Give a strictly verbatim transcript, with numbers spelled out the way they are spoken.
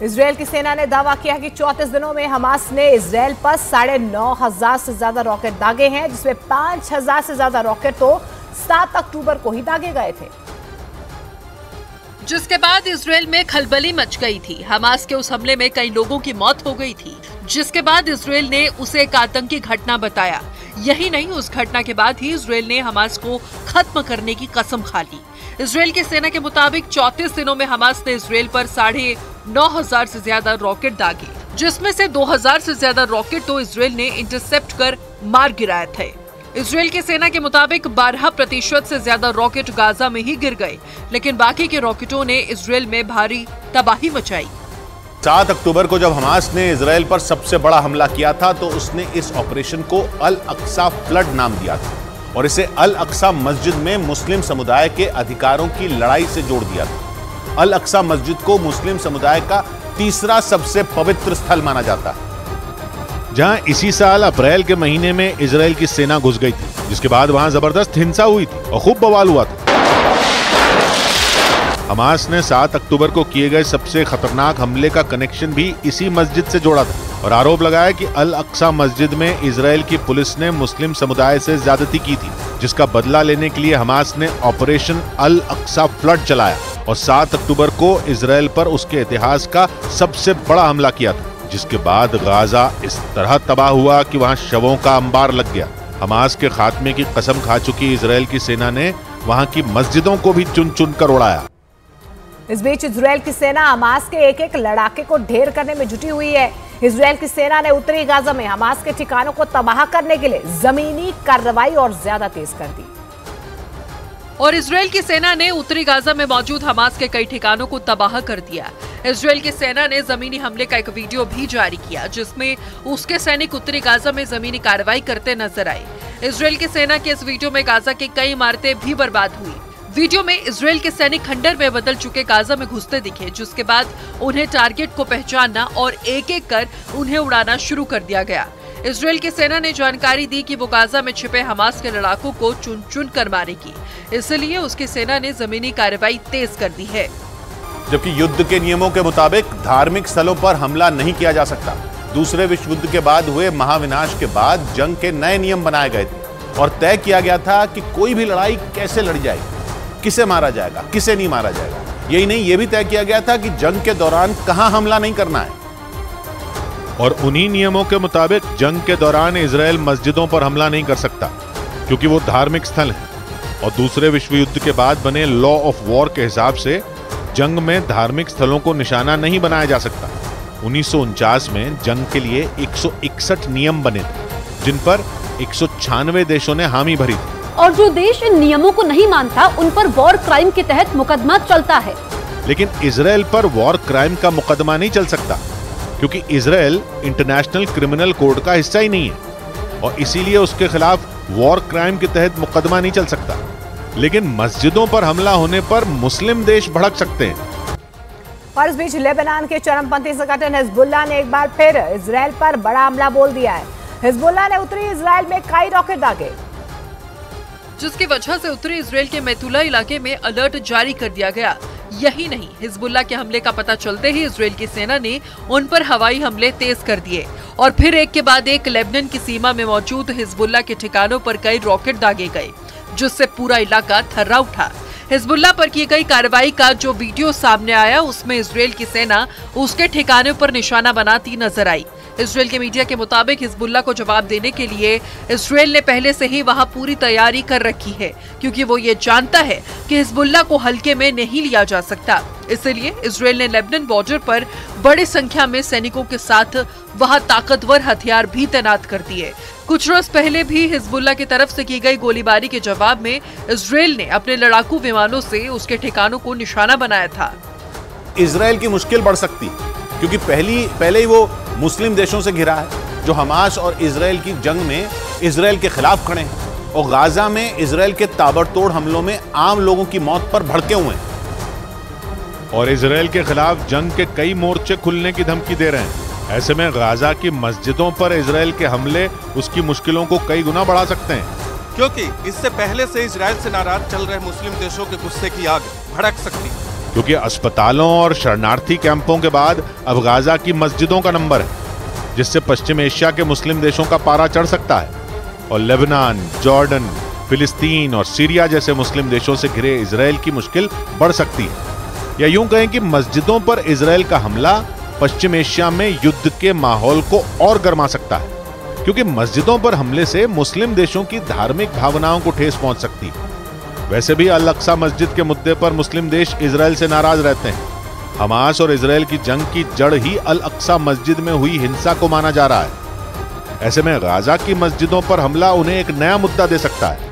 Israel की सेना ने दावा किया कि चौंतीस दिनों में हमास ने इजरायल पर साढ़े नौ हजार से ज्यादा रॉकेट दागे हैं, जिसमें पांच हजार से ज्यादा रॉकेट तो सात अक्टूबर को ही दागे गए थे, जिसके बाद इजरायल में खलबली मच गई थी। हमास के उस हमले में कई लोगों की मौत हो गई थी, जिसके बाद इजरायल ने उसे एक आतंकी घटना बताया। यही नहीं, उस घटना के बाद ही इजरायल ने हमास को खत्म करने की कसम खा ली। इजरायल की सेना के मुताबिक चौंतीस दिनों में हमास ने इजरायल पर साढ़े नौ हजार से ज्यादा रॉकेट दागे, जिसमें से दो हजार से ज्यादा रॉकेट तो इजरायल ने इंटरसेप्ट कर मार गिराए थे। इजरायल की सेना के मुताबिक बारह प्रतिशत से ज्यादा रॉकेट गाजा में ही गिर गए, लेकिन बाकी के रॉकेटों ने इजरायल में भारी तबाही मचाई। सात अक्टूबर को जब हमास ने इजरायल पर सबसे बड़ा हमला किया था तो उसने इस ऑपरेशन को अल अक्सा फ्लड नाम दिया था और इसे अल अक्सा मस्जिद में मुस्लिम समुदाय के अधिकारों की लड़ाई से जोड़ दिया था। अल अक्सा मस्जिद को मुस्लिम समुदाय का तीसरा सबसे पवित्र स्थल माना जाता है, जहां इसी साल अप्रैल के महीने में इजरायल की सेना घुस गई थी, जिसके बाद वहां जबरदस्त हिंसा हुई थी और खूब बवाल हुआ था। हमास ने सात अक्टूबर को किए गए सबसे खतरनाक हमले का कनेक्शन भी इसी मस्जिद से जोड़ा था और आरोप लगाया कि अल अक्सा मस्जिद में इजरायल की पुलिस ने मुस्लिम समुदाय से ज्यादती की थी, जिसका बदला लेने के लिए हमास ने ऑपरेशन अल अक्सा फ्लड चलाया और सात अक्टूबर को इजरायल पर उसके इतिहास का सबसे बड़ा हमला किया था, जिसके बाद गाजा इस तरह तबाह हुआ कि वहां शवों का अंबार लग गया। हमास के खात्मे की कसम खा चुकी इजरायल की सेना ने वहां की मस्जिदों को भी चुन चुन कर उड़ाया। इस बीच इजरायल की सेना हमास के एक एक लड़ाके को ढेर करने में जुटी हुई है। इजरायल की सेना ने उत्तरी गाजा में हमास के ठिकानों को तबाह करने के लिए जमीनी कार्रवाई और ज्यादा तेज कर दी और इजरायल की सेना ने उत्तरी गाजा में मौजूद हमास के कई ठिकानों को तबाह कर दिया। इजरायल की सेना ने जमीनी हमले का एक वीडियो भी जारी किया, जिसमें उसके सैनिक उत्तरी गाजा में जमीनी कार्रवाई करते नजर आए। इजरायल की सेना के इस वीडियो में गाजा की कई इमारतें भी बर्बाद हुई। वीडियो में इजरायल के सैनिक खंडर में बदल चुके गाजा में घुसते दिखे, जिसके बाद उन्हें टारगेट को पहचानना और एक एक कर उन्हें उड़ाना शुरू कर दिया गया। इजरायल की सेना ने जानकारी दी कि वो गाजा में छिपे हमास के लड़ाकों को चुन चुन कर मारेगी, इसलिए उसकी सेना ने जमीनी कार्रवाई तेज कर दी है। जबकि युद्ध के नियमों के मुताबिक धार्मिक स्थलों पर हमला नहीं किया जा सकता। दूसरे विश्व युद्ध के बाद हुए महाविनाश के बाद जंग के नए नियम बनाए गए थे और तय किया गया था कि कोई भी लड़ाई कैसे लड़ी जाएगी, किसे मारा जाएगा, किसे नहीं मारा जाएगा। यही नहीं, यह भी तय किया गया था कि जंग के दौरान कहां हमला नहीं करना है। और उन्हीं नियमों के मुताबिक जंग के दौरान इजरायल मस्जिदों पर हमला नहीं कर सकता, क्योंकि वो धार्मिक स्थल है। और दूसरे विश्व युद्ध के बाद बने लॉ ऑफ वॉर के हिसाब से जंग में धार्मिक स्थलों को निशाना नहीं बनाया जा सकता। उन्नीस सौ उनचास में जंग के लिए एक सौ इकसठ नियम बने थे, जिन पर एक सौ छियानवे देशों ने हामी भरी थी। और जो देश इन नियमों को नहीं मानता उन पर वॉर क्राइम के तहत मुकदमा चलता है। लेकिन इजरायल पर वॉर क्राइम का मुकदमा नहीं चल सकता, क्योंकि इजरायल इंटरनेशनल क्रिमिनल कोड का हिस्सा ही नहीं है और इसीलिए उसके खिलाफ वॉर क्राइम के तहत मुकदमा नहीं चल सकता। लेकिन मस्जिदों पर हमला होने पर मुस्लिम देश भड़क सकते हैं। और इस बीच लेबनान के चरमपंथी संगठन हिजबुल्लाह ने एक बार फिर इजरायल पर बड़ा हमला बोल दिया है। हिजबुल्लाह ने उत्तरी इजरायल में कई रॉकेट दागे, जिसकी वजह से उत्तरी इजरायल के मैतुला इलाके में अलर्ट जारी कर दिया गया। यही नहीं, हिजबुल्लाह के हमले का पता चलते ही इजरायल की सेना ने उन पर हवाई हमले तेज कर दिए और फिर एक के बाद एक लेबनान की सीमा में मौजूद हिजबुल्लाह के ठिकानों पर कई रॉकेट दागे गए, जिससे पूरा इलाका थर्रा उठा। हिजबुल्लाह पर की गई कार्रवाई का जो वीडियो सामने आया, उसमें इजरायल की सेना उसके ठिकानों पर निशाना बनाती नजर आई। इजरायल के मीडिया के मुताबिक हिजबुल्लाह को जवाब देने के लिए इजरायल ने पहले से ही वहां पूरी तैयारी कर रखी है, क्योंकि वो ये जानता है कि हिजबुल्लाह को हल्के में नहीं लिया जा सकता। इसलिए इजरायल ने लेबनान बॉर्डर पर बड़ी संख्या में सैनिकों के साथ वहां ताकतवर हथियार भी तैनात कर दिए। कुछ रोज पहले भी हिजबुल्लाह की तरफ से की गई गोलीबारी के जवाब में इजरायल ने अपने लड़ाकू विमानों से उसके ठिकानों को निशाना बनाया था। इजरायल की मुश्किल बढ़ सकती, क्योंकि पहली पहले ही वो मुस्लिम देशों से घिरा है जो हमास और इजरायल की जंग में इजरायल के खिलाफ खड़े हैं और गाजा में इजरायल के ताबड़तोड़ हमलों में आम लोगों की मौत पर भड़के हुए हैं और इजरायल के खिलाफ जंग के कई मोर्चे खुलने की धमकी दे रहे हैं। ऐसे में गाजा की मस्जिदों पर इजरायल के हमले उसकी मुश्किलों को कई गुना बढ़ा सकते हैं, क्योंकि इससे पहले से इजरायल से नाराज चल रहे मुस्लिम देशों के गुस्से की आग भड़क सकती है। क्योंकि अस्पतालों और शरणार्थी कैंपों के बाद अब गाजा की मस्जिदों का नंबर है, जिससे पश्चिम एशिया के मुस्लिम देशों का पारा चढ़ सकता है और लेबनान, जॉर्डन, फिलिस्तीन और सीरिया जैसे मुस्लिम देशों से घिरे इजराइल की मुश्किल बढ़ सकती है। या यूं कहें कि मस्जिदों पर इजराइल का हमला पश्चिम एशिया में युद्ध के माहौल को और गर्मा सकता है, क्योंकि मस्जिदों पर हमले से मुस्लिम देशों की धार्मिक भावनाओं को ठेस पहुंच सकती है। वैसे भी अल अक्सा मस्जिद के मुद्दे पर मुस्लिम देश इजराइल से नाराज रहते हैं। हमास और इजराइल की जंग की जड़ ही अल अक्सा मस्जिद में हुई हिंसा को माना जा रहा है। ऐसे में गाजा की मस्जिदों पर हमला उन्हें एक नया मुद्दा दे सकता है।